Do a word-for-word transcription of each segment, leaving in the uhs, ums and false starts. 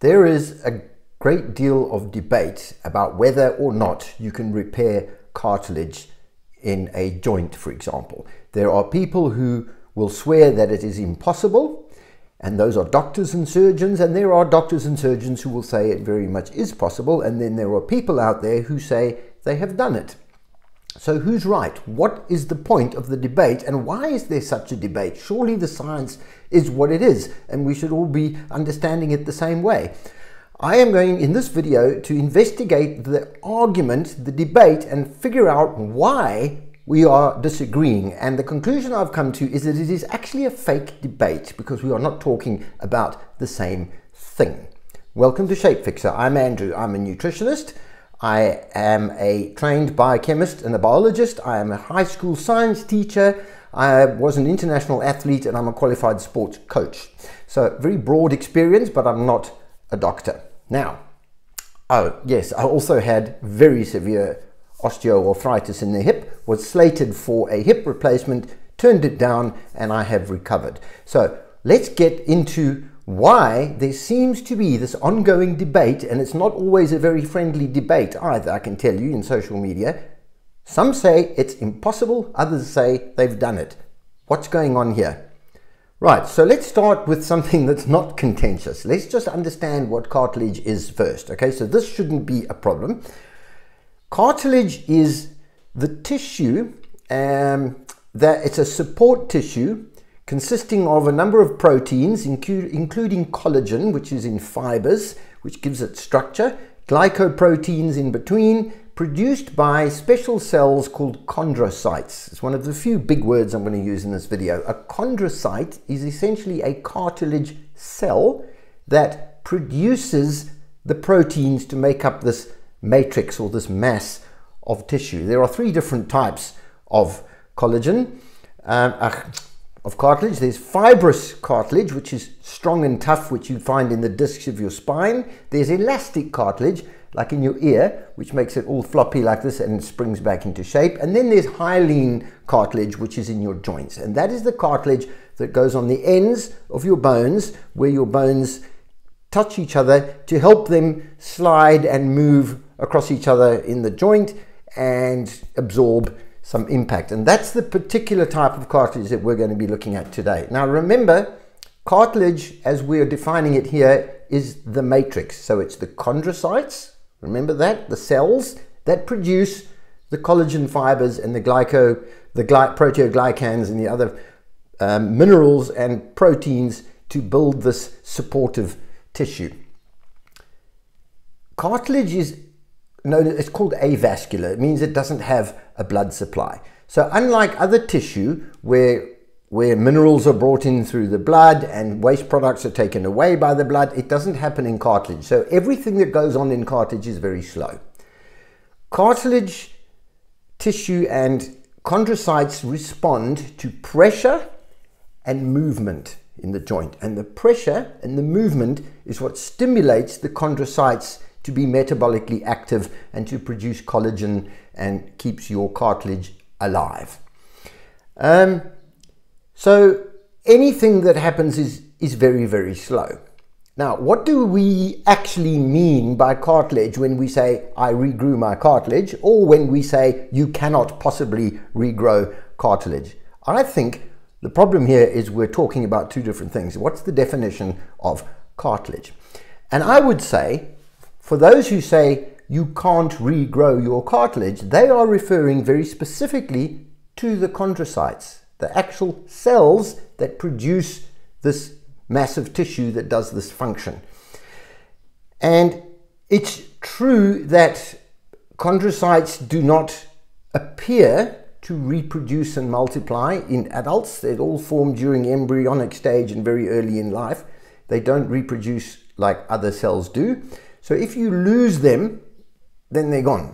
There is a great deal of debate about whether or not you can repair cartilage in a joint, for example. There are people who will swear that it is impossible, and those are doctors and surgeons, and there are doctors and surgeons who will say it very much is possible, and then there are people out there who say they have done it. So who's right? What is the point of the debate, and why is there such a debate? Surely the science is what it is, and we should all be understanding it the same way. I am going in this video to investigate the argument, the debate, and figure out why we are disagreeing. And the conclusion I've come to is that it is actually a fake debate, because we are not talking about the same thing. Welcome to Shape Fixer. I'm Andrew. I'm a nutritionist. I am a trained biochemist and a biologist. I am a high school science teacher. I was an international athlete, and I'm a qualified sports coach. So very broad experience, but I'm not a doctor. Now, oh yes, I also had very severe osteoarthritis in the hip, was slated for a hip replacement, turned it down, and I have recovered. So let's get into why there seems to be this ongoing debate, and it's not always a very friendly debate either, I can tell you, in social media. Some say it's impossible, others say they've done it. What's going on here? Right, so let's start with something that's not contentious. Let's just understand what cartilage is first, okay? So this shouldn't be a problem. Cartilage is the tissue, um, that it's a support tissue consisting of a number of proteins, inclu including collagen, which is in fibers, which gives it structure, glycoproteins in between, produced by special cells called chondrocytes. It's one of the few big words I'm going to use in this video. A chondrocyte is essentially a cartilage cell that produces the proteins to make up this matrix or this mass of tissue. There are three different types of collagen, um, uh, of cartilage. There's fibrous cartilage, which is strong and tough, which you find in the discs of your spine. There's elastic cartilage, like in your ear, which makes it all floppy like this and springs back into shape. And then there's hyaline cartilage, which is in your joints. And that is the cartilage that goes on the ends of your bones, where your bones touch each other to help them slide and move across each other in the joint and absorb some impact. And that's the particular type of cartilage that we're going to be looking at today. Now remember, cartilage, as we're defining it here, is the matrix. So it's the chondrocytes, remember that, the cells that produce the collagen fibers and the glyco, the gly proteoglycans and the other um, minerals and proteins to build this supportive tissue. Cartilage is known, it's called avascular. It means it doesn't have a blood supply. So unlike other tissue where where minerals are brought in through the blood and waste products are taken away by the blood, it doesn't happen in cartilage. So everything that goes on in cartilage is very slow. Cartilage tissue and chondrocytes respond to pressure and movement in the joint. And the pressure and the movement is what stimulates the chondrocytes to be metabolically active and to produce collagen and keeps your cartilage alive. Um, so anything that happens is, is very, very slow. Now, what do we actually mean by cartilage when we say, I regrew my cartilage, or when we say, you cannot possibly regrow cartilage? I think the problem here is we're talking about two different things. What's the definition of cartilage? And I would say, for those who say you can't regrow your cartilage, they are referring very specifically to the chondrocytes, the actual cells that produce this massive tissue that does this function. And it's true that chondrocytes do not appear to reproduce and multiply in adults. They're all formed during embryonic stage and very early in life. They don't reproduce like other cells do. So if you lose them, then they're gone.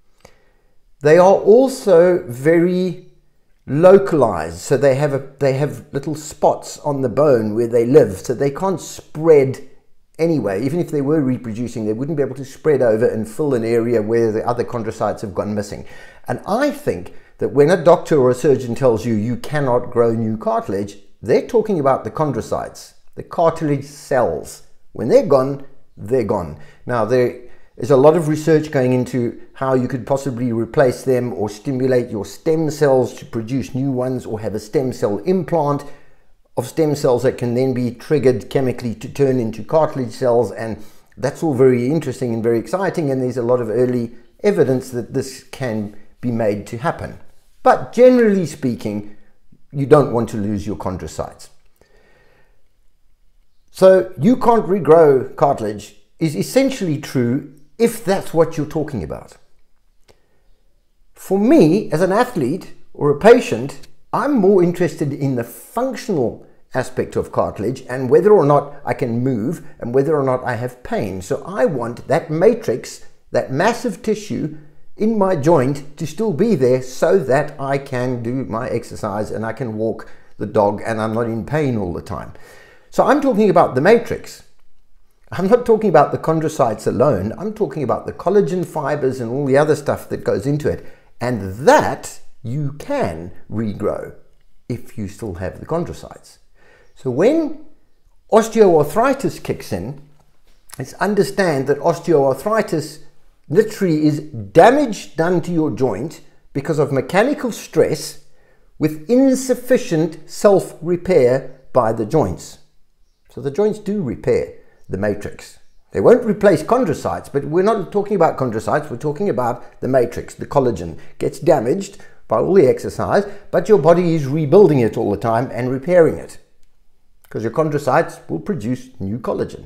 They are also very localized. So they have, a, they have little spots on the bone where they live. So they can't spread anyway. Even if they were reproducing, they wouldn't be able to spread over and fill an area where the other chondrocytes have gone missing. And I think that when a doctor or a surgeon tells you you cannot grow new cartilage, they're talking about the chondrocytes, the cartilage cells. When they're gone, they're gone. Now, there is a lot of research going into how you could possibly replace them or stimulate your stem cells to produce new ones, or have a stem cell implant of stem cells that can then be triggered chemically to turn into cartilage cells. And that's all very interesting and very exciting, and there's a lot of early evidence that this can be made to happen. But generally speaking, you don't want to lose your chondrocytes. So you can't regrow cartilage is essentially true if that's what you're talking about. For me, as an athlete or a patient, I'm more interested in the functional aspect of cartilage and whether or not I can move and whether or not I have pain. So I want that matrix, that massive tissue in my joint, to still be there so that I can do my exercise and I can walk the dog and I'm not in pain all the time. So I'm talking about the matrix. I'm not talking about the chondrocytes alone. I'm talking about the collagen fibers and all the other stuff that goes into it. And that you can regrow if you still have the chondrocytes. So when osteoarthritis kicks in, let's understand that osteoarthritis literally is damage done to your joint because of mechanical stress with insufficient self-repair by the joints. So the joints do repair the matrix. They won't replace chondrocytes, but we're not talking about chondrocytes, we're talking about the matrix. The collagen gets damaged by all the exercise, but your body is rebuilding it all the time and repairing it, because your chondrocytes will produce new collagen.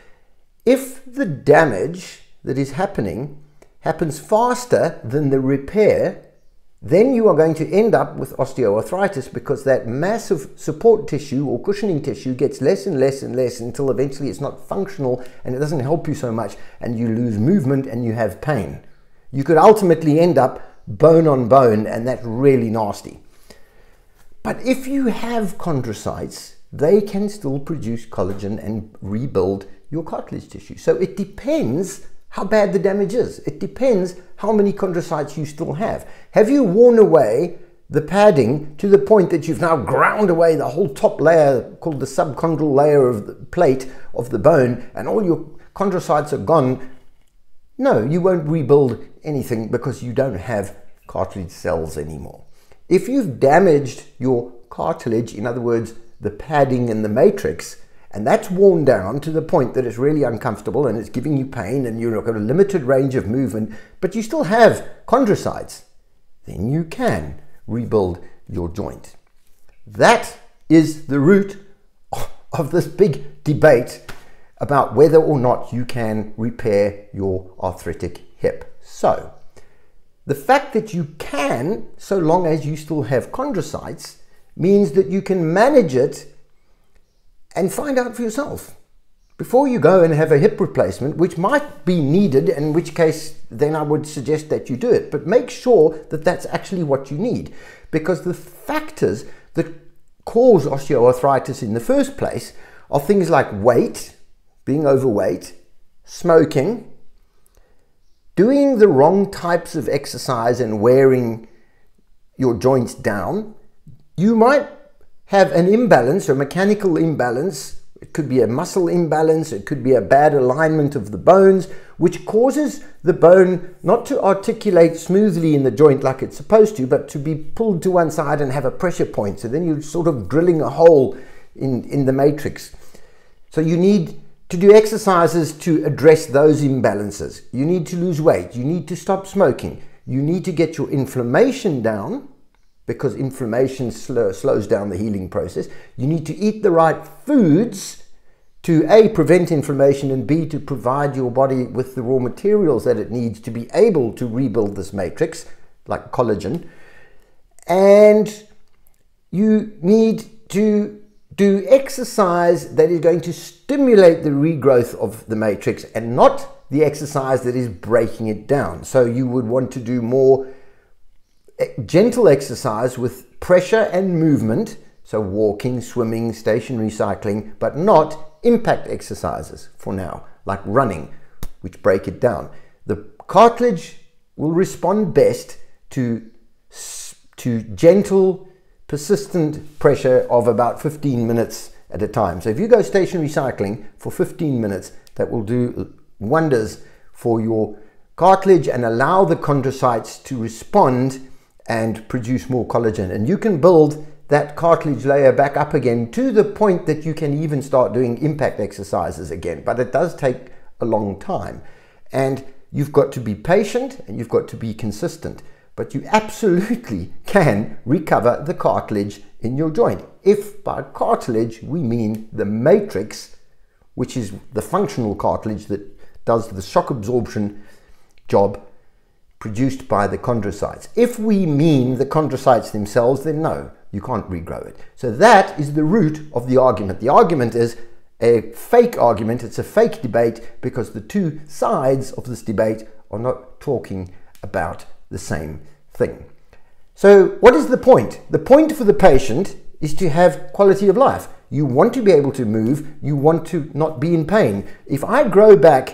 If the damage that is happening happens faster than the repair, then you are going to end up with osteoarthritis, because that massive support tissue or cushioning tissue gets less and less and less until eventually it's not functional and it doesn't help you so much, and you lose movement and you have pain. You could ultimately end up bone on bone, and that's really nasty. But if you have chondrocytes, they can still produce collagen and rebuild your cartilage tissue. So it depends how bad the damage is. It depends how many chondrocytes you still have. Have you worn away the padding to the point that you've now ground away the whole top layer called the subchondral layer of the plate of the bone, and all your chondrocytes are gone? No, you won't rebuild anything because you don't have cartilage cells anymore. If you've damaged your cartilage, in other words, the padding and the matrix, and that's worn down to the point that it's really uncomfortable and it's giving you pain and you've got a limited range of movement, but you still have chondrocytes, then you can rebuild your joint. That is the root of this big debate about whether or not you can repair your arthritic hip. So, the fact that you can, so long as you still have chondrocytes, means that you can manage it and find out for yourself before you go and have a hip replacement, which might be needed, in which case then I would suggest that you do it. But make sure that that's actually what you need, because the factors that cause osteoarthritis in the first place are things like weight, being overweight, smoking, doing the wrong types of exercise and wearing your joints down. You might have an imbalance, or mechanical imbalance. It could be a muscle imbalance, it could be a bad alignment of the bones, which causes the bone not to articulate smoothly in the joint like it's supposed to, but to be pulled to one side and have a pressure point. So then you're sort of drilling a hole in, in the matrix. So you need to do exercises to address those imbalances. You need to lose weight, you need to stop smoking, you need to get your inflammation down, because inflammation slow, slows down the healing process. You need to eat the right foods to A, prevent inflammation, and B, to provide your body with the raw materials that it needs to be able to rebuild this matrix, like collagen. And you need to do exercise that is going to stimulate the regrowth of the matrix and not the exercise that is breaking it down. So you would want to do more gentle exercise with pressure and movement, so walking, swimming, stationary cycling, but not impact exercises for now, like running, which break it down. The cartilage will respond best to, to gentle, persistent pressure of about fifteen minutes at a time. So if you go stationary cycling for fifteen minutes, that will do wonders for your cartilage and allow the chondrocytes to respond and produce more collagen. And you can build that cartilage layer back up again to the point that you can even start doing impact exercises again. But it does take a long time. And you've got to be patient and you've got to be consistent. But you absolutely can recover the cartilage in your joint. If by cartilage we mean the matrix, which is the functional cartilage that does the shock absorption job produced by the chondrocytes. If we mean the chondrocytes themselves, then no, you can't regrow it. So that is the root of the argument. The argument is a fake argument. It's a fake debate because the two sides of this debate are not talking about the same thing. So what is the point? The point for the patient is to have quality of life. You want to be able to move. You want to not be in pain. If I grow back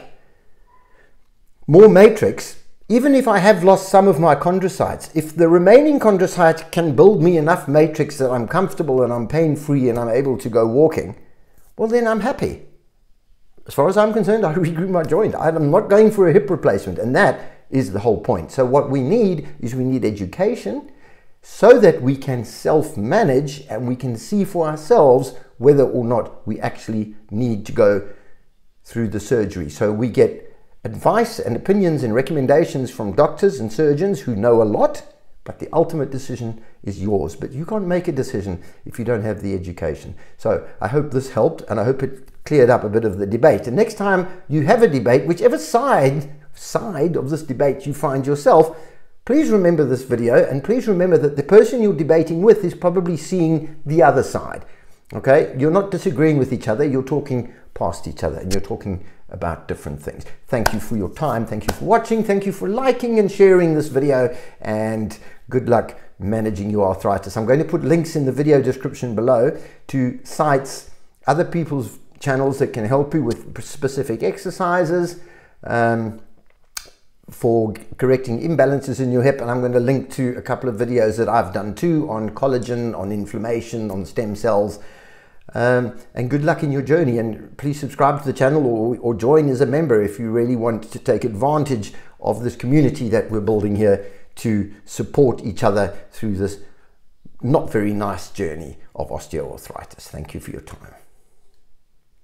more matrix, even if I have lost some of my chondrocytes, if the remaining chondrocyte can build me enough matrix that I'm comfortable and I'm pain-free and I'm able to go walking, well, then I'm happy. As far as I'm concerned, I regrew my joint. I'm not going for a hip replacement, and that is the whole point. So what we need is we need education so that we can self-manage and we can see for ourselves whether or not we actually need to go through the surgery. So we get advice and opinions and recommendations from doctors and surgeons who know a lot, but the ultimate decision is yours. But you can't make a decision if you don't have the education. So I hope this helped, and I hope it cleared up a bit of the debate. And next time you have a debate, whichever side side of this debate you find yourself, please remember this video, and please remember that the person you're debating with is probably seeing the other side. Okay, you're not disagreeing with each other, you're talking past each other, and you're talking about different things. Thank you for your time. Thank you for watching. Thank you for liking and sharing this video, and good luck managing your arthritis. I'm going to put links in the video description below to sites, other people's channels that can help you with specific exercises um, for correcting imbalances in your hip. And I'm going to link to a couple of videos that I've done too on collagen, on inflammation, on stem cells. Um, and good luck in your journey, and please subscribe to the channel or, or join as a member if you really want to take advantage of this community that we're building here to support each other through this not very nice journey of osteoarthritis. Thank you for your time.